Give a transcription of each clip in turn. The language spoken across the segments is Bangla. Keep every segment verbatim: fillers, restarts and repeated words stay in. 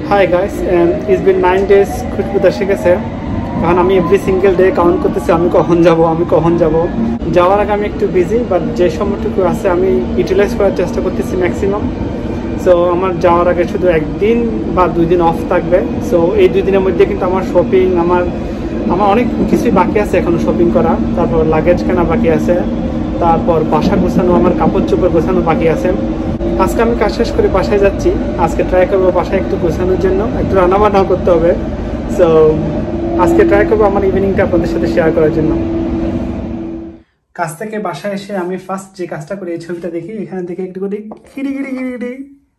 Hi guys, um, it's been nine days খুশবু দেশে গেছে। এখন আমি এভরি সিঙ্গেল ডে কাউন্ট করতেছি আমি কখন যাব আমি কখন যাব যাওয়ার আগে আমি একটু বিজি, বাট যে সময়টুকু আছে আমি ইউটিলাইজ করার চেষ্টা করতেছি ম্যাক্সিমাম। সো আমার যাওয়ার আগে শুধু একদিন বা দুই দিন অফ থাকবে। সো এই দুই দিনের মধ্যে কিন্তু আমার শপিং আমার আমার অনেক কিছুই বাকি আছে এখনও শপিং করা, তারপর লাগেজ কেনা বাকি আছে, তারপর বাসা গোছানো, আমার কাপড় চোপড় গোছানো বাকি আছে। আজকে আমি কাজ শেষ করে বাসায় যাচ্ছি। আজকে ট্রাই করবো বাসায় একটু গোছানোর জন্য, একটু রান্নাবান্নাও করতে হবে। সো আজকে ট্রাই করবো আমার ইভিনিংটা আপনাদের সাথে শেয়ার করার জন্য। কাজ থেকে বাসায় এসে আমি ফার্স্ট যে কাজটা করি এই ছবিটা দেখি, এখানে দেখে একটু করি খিড়ি খিড়ি খিড়ি খিড়ি।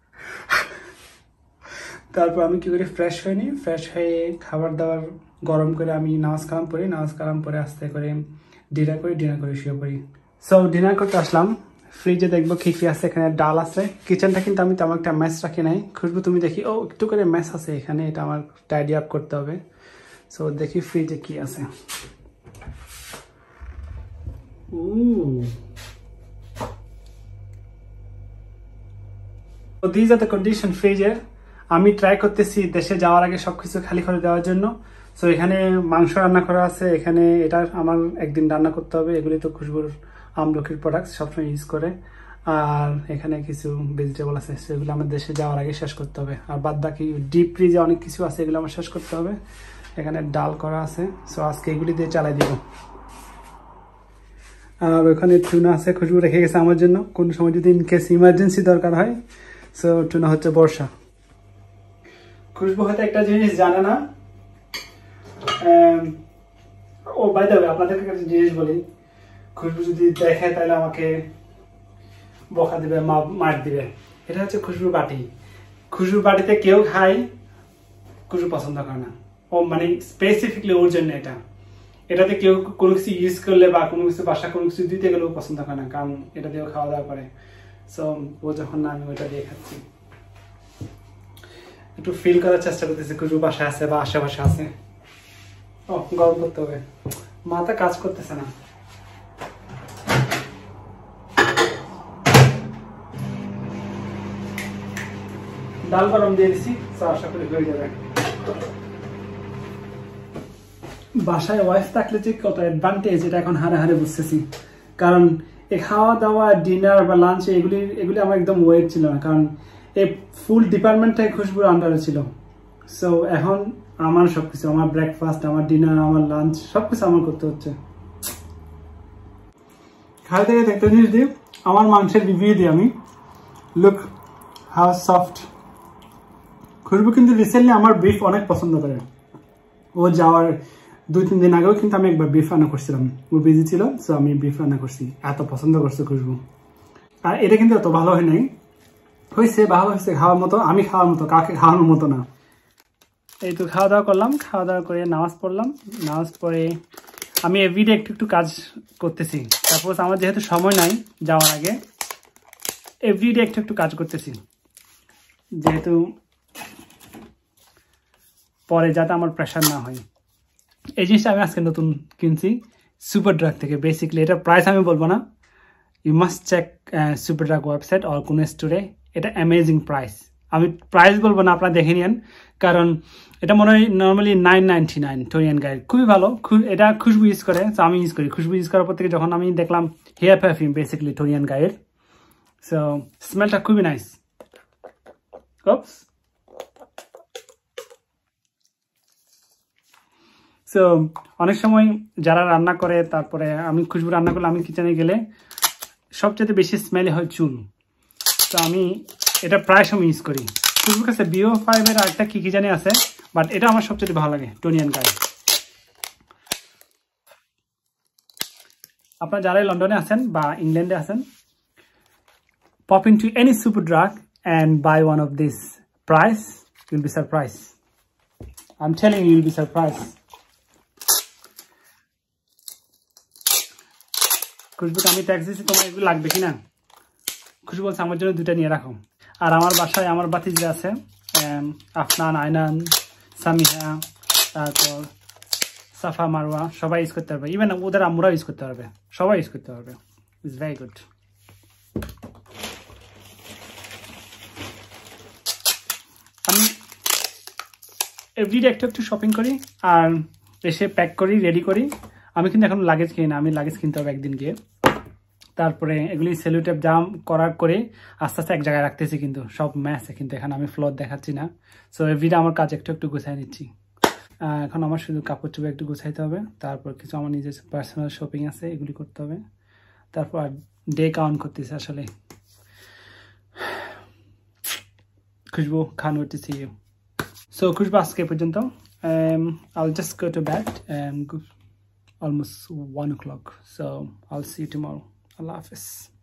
তারপর আমি কি করি, ফ্রেশ হয়ে নিই, ফ্রেশ হয়ে খাবার দাবার গরম করে আমি নামাজ কালাম পড়ি, নামাজ কালাম পরে আস্তে করে ডিনার করি, ডিনার করে শুয়ে পড়ি। সো ডিনার করতে আসলাম, ফ্রিজে দেখবো কী কী আছে। এখানে ডাল আছে, কিচেনটা কিন্তু আমি তেমন একটা ম্যাচ রাখি নাই। খুশবু তুমি দেখি ও একটু করে ম্যাচ আছে এখানে, এটা আমার টাইডি আপ করতে হবে। সো দেখি ফ্রিজে কি আছে। দিস আর দ্য কন্ডিশন ফ্রিজের। আমি ট্রাই করতেছি দেশে যাওয়ার আগে সবকিছু খালি করে দেওয়ার জন্য। সো এখানে মাংস রান্না করা আছে, এখানে এটা আমার একদিন রান্না করতে হবে। এগুলি তো খুশবুর আমলকির প্রোডাক্ট সবসময় ইউজ করে। আর এখানে কিছু ভেজিটেবল আছে, সেগুলো আমার দেশে যাওয়ার আগে শেষ করতে হবে। আর বাদ বাকি ডিপ ফ্রিজে অনেক কিছু আছে, এগুলো আমার শেষ করতে হবে। এখানে ডাল করা আছে, সো আজকে এগুলি দিয়ে চালাই দিব। আর ওখানে টুনা আছে, খুশবু রেখে গেছে আমার জন্য, কোন সময় যদি ইন কেস ইমার্জেন্সি দরকার হয়। সো টুনা হচ্ছে বর্ষা। খুশবু হয়তো একটা জিনিস জানে না। ও বাই দ্য ওয়ে আপনাদেরকে একটা জিনিস বলি, খুশবু যদি দেখে তাহলে আমাকে বকা দিবে, মার দিবে। এটা হচ্ছে খুশবুর বাটি। খুশবুর বাটিতে কেউ খায়, খুশবু পছন্দ করে না। ও মানে স্পেসিফিকলি ওর জন্য এটা। এটাতে কেউ কোনো কিছু ইউজ করলে বা কোনো কিছু বাসা কোনো কিছু দিতে গেলেও পছন্দ করে না, কারণ এটা দিয়েও খাওয়া দাওয়া করে। সো ও যখন না, আমি ওইটা দিয়ে খাচ্ছি। একটু ফিল করার চেষ্টা করতেছি খুশবু বাসায় আছে বা আশেপাশে আছে। ও গরম করতে হবে, মাথা কাজ করতেছে না। ডাল গরম দিয়ে দিচ্ছি, আশা করি হয়ে যাবে। বাসায় ওয়াইফ থাকলে যে কত অ্যাডভান্টেজ এটা এখন হারে হারে বুঝতেছি। কারণ এই খাওয়া দাওয়া, ডিনার বা লাঞ্চ এগুলি এগুলি আমার একদম ওয়েট ছিল না, কারণ এই ফুল ডিপার্টমেন্টটাই খুশবুর আন্ডারে ছিল। সো এখন আমার সবকিছু, আমার ব্রেকফাস্ট, আমার ডিনার, আমার লাঞ্চ সবকিছু আমার করতে হচ্ছে। খাই থেকে দেখতে জিনিস দিই, আমার মাংসের রিভিউ দিই আমি। Look how soft. খুশবু কিন্তু রিসেন্টলি আমার বিফ অনেক পছন্দ করে। ও যাওয়ার দুই তিন দিন আগেও কিন্তু আমি একবার বিফ রান্না করছিলাম, ও বিজি ছিল। সো আমি বিফ রান্না করছি, এত পছন্দ করছে খুশবু। আর এটা কিন্তু এত ভালো হয় নাই, হয়েছে ভালো হয়েছে খাওয়ার মতো, আমি খাওয়ার মতো, কাকে খাওয়ানোর মতো না। এই তো খাওয়া দাওয়া করলাম, খাওয়া দাওয়া করে নামাজ পড়লাম। নামাজ পড়ে আমি এভরিডে একটু একটু কাজ করতেছি। তারপর আমার যেহেতু সময় নাই যাওয়ার আগে, এভরিডে একটু একটু কাজ করতেছি, যেহেতু পরে যাতে আমার প্রেশার না হয়। এই জিনিসটা আমি আজকে নতুন কিনছি সুপার ড্রাগ থেকে। বেসিকলি এটা প্রাইস আমি বলবো না, you must check Superdrug website or কোনো স্টোরে। এটা অ্যামেজিং প্রাইস, আমি প্রাইস বলবো না, আপনারা দেখে নিন। কারণ এটা মনে হয় নর্মালি নাইন নাইনটি নাইন টোরিয়ান গায়ের, খুবই ভালো। এটা খুশবু ইউজ করে, তো আমি ইউজ করি। খুশবু ইউজ করার পর থেকে যখন আমি দেখলাম হেয়ার পারফিউম বেসিকলি টোরিয়ান গায়ের, সো স্মেলটা খুবই নাইস। ওপস। সো অনেক সময় যারা রান্না করে, তারপরে আমি খুশবু রান্না করলে আমি কিচেনে গেলে সবচেয়ে বেশি স্মেলি হয় চুল। তো আমি এটা প্রায় সময় ইউজ করি। খুশবুর কাছে বিও ফাইভের আরেকটা কী কী জানি আছে, বাট এটা আমার সবচেয়ে ভালো লাগে, টোনিয়ান গায়ে। আপনারা যারা লন্ডনে আছেন বা ইংল্যান্ডে আছেন, pop into any super drug and buy one of this price, you'll be surprised. I'm telling you, you'll be surprised. খুশবুকে আমি ট্যাক্স দিচ্ছি, তোমার এগুলো লাগবে কিনা। খুশবু বলছে আমার জন্য দুইটা নিয়ে রাখো। আর আমার বাসায় আমার বাতিজা আছে, আফনান, আয়নান, সামিহা, তারপর সাফা, মারওয়া, সবাই ইউজ করতে পারবে। ইভেন ওদের আমরা ইউজ করতে পারবে, সবাই ইউজ করতে পারবে। It's very good. আমি এভরিডে একটু একটু শপিং করি আর এসে প্যাক করি রেডি করি আমি কিন্তু এখন লাগেজ কিনি না আমি লাগেজ কিনতে হবে একদিন গিয়ে তারপরে এগুলি সেলুটেপ জাম করার করে আস্তে আস্তে এক জায়গায় রাখতেছি কিন্তু সব ম্যাচে কিন্তু এখানে আমি ফ্লোর দেখাচ্ছি না সো এভরিডে আমার কাজ একটু একটু গুছাই নিচ্ছি এখন আমার শুধু কাপড় চোপড় একটু গুছাইতে হবে তারপর কিছু আমার নিজের পার্সোনাল শপিং আছে এগুলি করতে হবে তারপর ডে কাউন্ট করতেছি আসলে খুশবু খান করতে সি ইউ সো খুশবু আজকে পর্যন্ত I'll just go to bed and almost one o'clock so I'll see you tomorrow Allah Hafiz